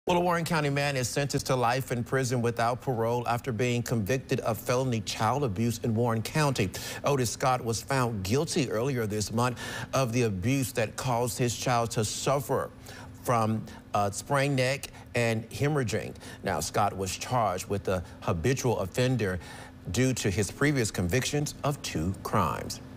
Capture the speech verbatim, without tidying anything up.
Well, a Warren County man is sentenced to life in prison without parole after being convicted of felony child abuse in Warren County. Otis Scott was found guilty earlier this month of the abuse that caused his child to suffer from uh, sprained neck and hemorrhaging. Now, Scott was charged with a habitual offender due to his previous convictions of two crimes.